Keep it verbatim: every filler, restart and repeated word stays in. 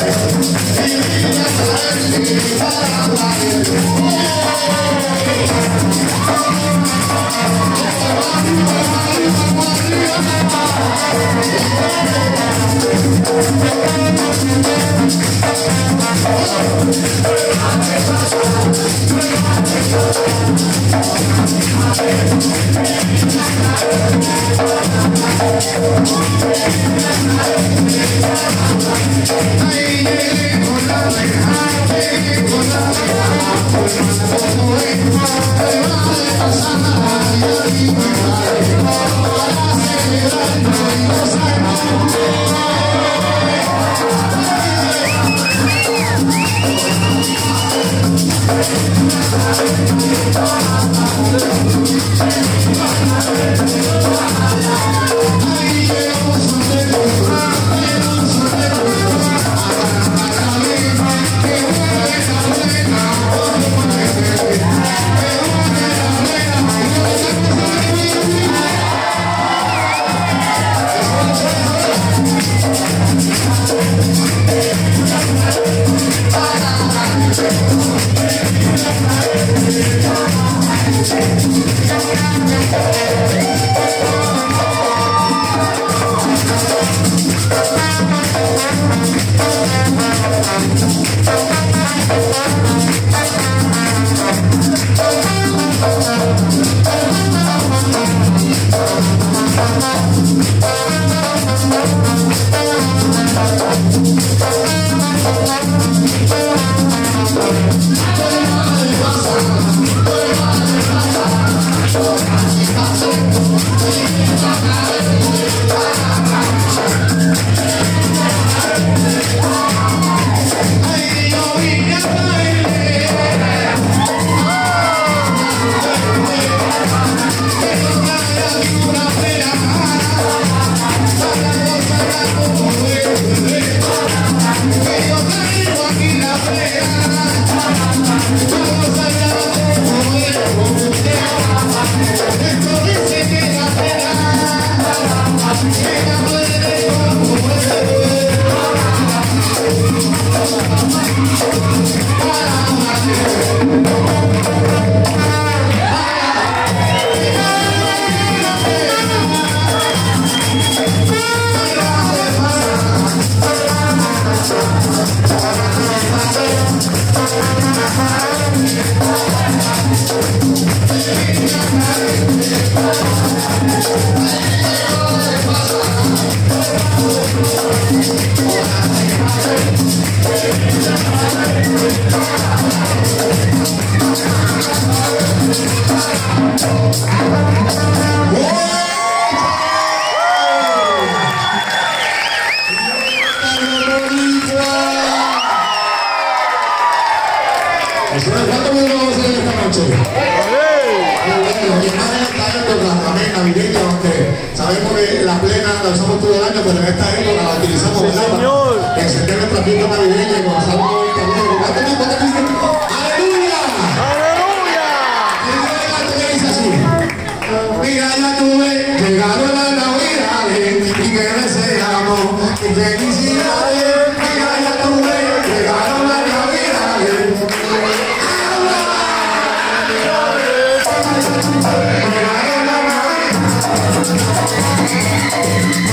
¿Cuánto me vamos a hacer esta noche? Navideño, aunque sabemos que la plena la usamos todo el año, pero en esta época la utilizamos, ¿verdad? Para encender nuestra fiesta navideña y comenzamos con el camino. ¿Cuánto tiempo te dicen? ¡Aleluya! ¡Aleluya! Y dice así: mira, ya tuve, llegaron las navidades y que deseamos y felicidades. Mira, ya tuve, llegaron las navidades. We'll be right back.